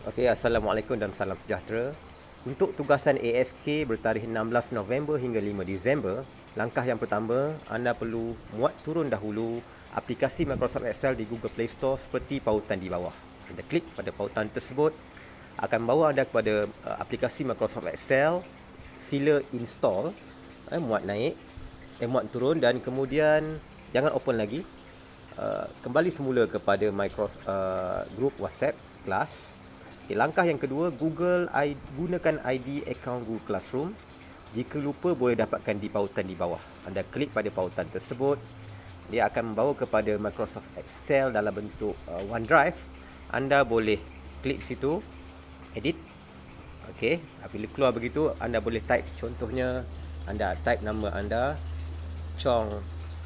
Okey, Assalamualaikum dan salam sejahtera. Untuk tugasan ASK bertarikh 16 November hingga 5 Disember, langkah yang pertama, anda perlu muat turun dahulu aplikasi Microsoft Excel di Google Play Store seperti pautan di bawah. Anda klik pada pautan tersebut, akan bawa anda kepada aplikasi Microsoft Excel. Sila install, muat naik, muat turun dan kemudian jangan open lagi. Kembali semula kepada group WhatsApp kelas. Langkah yang kedua, gunakan ID akaun Google Classroom. Jika lupa, boleh dapatkan di pautan di bawah. Anda klik pada pautan tersebut, dia akan membawa kepada Microsoft Excel dalam bentuk OneDrive. Anda boleh klik situ, edit. Okey, bila keluar begitu, anda boleh type, contohnya anda type nama anda, Chong,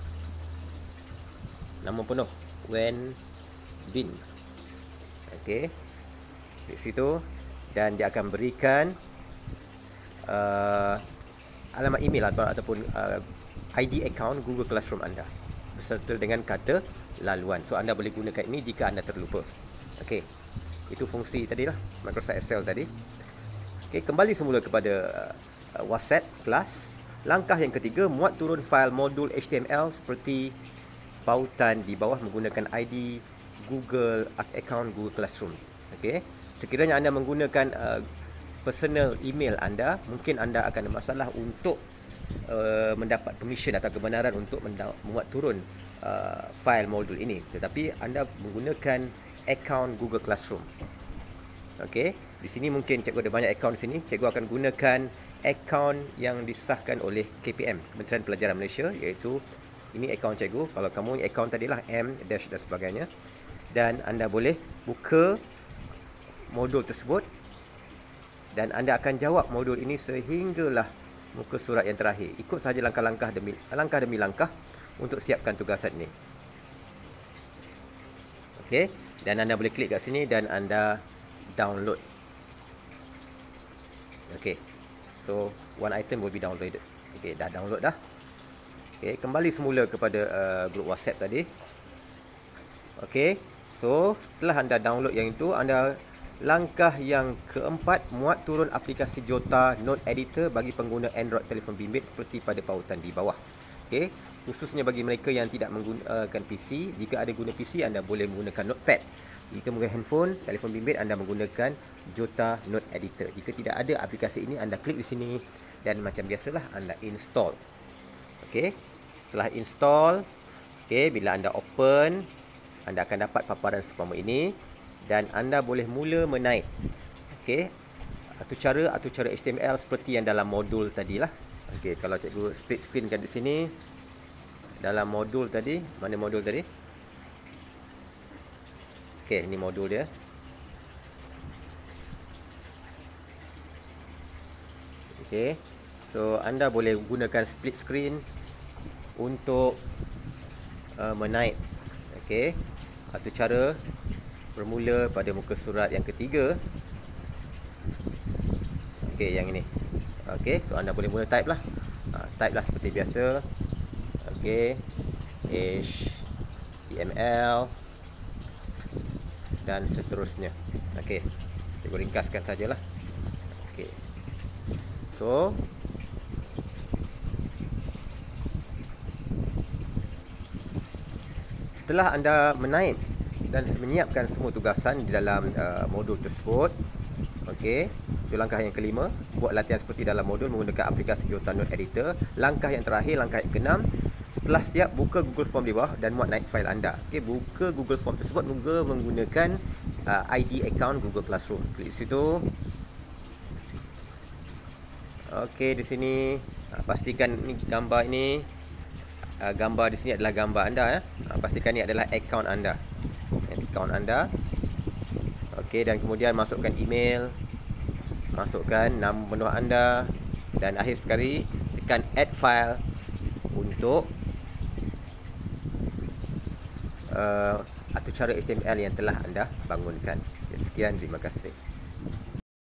nama penuh Wen Bin. Okey, di situ, dan dia akan berikan alamat email ataupun ID account Google Classroom anda beserta dengan kata laluan. So anda boleh gunakan ini jika anda terlupa. Okey, itu fungsi tadilah Microsoft Excel tadi. Okey, kembali semula kepada WhatsApp kelas. Langkah yang ketiga, muat turun fail modul HTML seperti pautan di bawah menggunakan ID Google account Google Classroom. Okey, sekiranya anda menggunakan personal email anda, mungkin anda akan ada masalah untuk mendapat permission atau kebenaran untuk memuat turun file modul ini. Tetapi anda menggunakan akaun Google Classroom. Okey, di sini mungkin cikgu ada banyak akaun di sini. Cikgu akan gunakan akaun yang disahkan oleh KPM, Kementerian Pelajaran Malaysia, iaitu ini akaun cikgu. Kalau kamu akaun tadilah M dash dan sebagainya. Dan anda boleh buka modul tersebut dan anda akan jawab modul ini sehinggalah muka surat yang terakhir. Ikut sahaja langkah demi langkah untuk siapkan tugasan ini. Okey, dan anda boleh klik kat sini dan anda download. Okey, so one item will be downloaded. Okey, dah download dah. Okey, kembali semula kepada grup WhatsApp tadi. Okey, so setelah anda download yang itu, langkah yang keempat, muat turun aplikasi Jota Note Editor bagi pengguna Android telefon bimbit seperti pada pautan di bawah. Okey, khususnya bagi mereka yang tidak menggunakan PC. Jika ada guna PC, anda boleh menggunakan Notepad. Jika menggunakan handphone, telefon bimbit, anda menggunakan Jota Note Editor. Jika tidak ada aplikasi ini, anda klik di sini dan macam biasalah anda install. Okey, setelah install, okey, bila anda open, anda akan dapat paparan seumpama ini. Dan anda boleh mula menaik. Okey, atur cara HTML seperti yang dalam modul tadilah. Okey, kalau cikgu split screen kan di sini dalam modul tadi, mana modul tadi? Okey, ini modul dia. Okey, so anda boleh gunakan split screen untuk menaik. Okey, atur cara bermula pada muka surat yang ketiga. Okey, yang ini. Okey, so anda boleh mula type lah. Type lah seperti biasa. Okey, HTML dan seterusnya. Okey, saya ringkaskan sajalah. Okey, so setelah anda menaik dan menyiapkan semua tugasan di dalam modul tersebut, okey, itu langkah yang kelima, buat latihan seperti dalam modul menggunakan aplikasi Jota Note Editor. Langkah yang terakhir, langkah yang keenam, setelah siap, buka Google Form di bawah dan muat naik fail anda. Okey, buka Google Form tersebut menggunakan ID account Google Classroom. Klik situ. Okey, di sini pastikan ni gambar ini, gambar di sini adalah gambar anda ya. Pastikan ni adalah akaun anda. Akaun anda. Okey, dan kemudian masukkan email, masukkan nama penuh anda, dan akhir sekali tekan add file untuk atur cara HTML yang telah anda bangunkan. Sekian, terima kasih.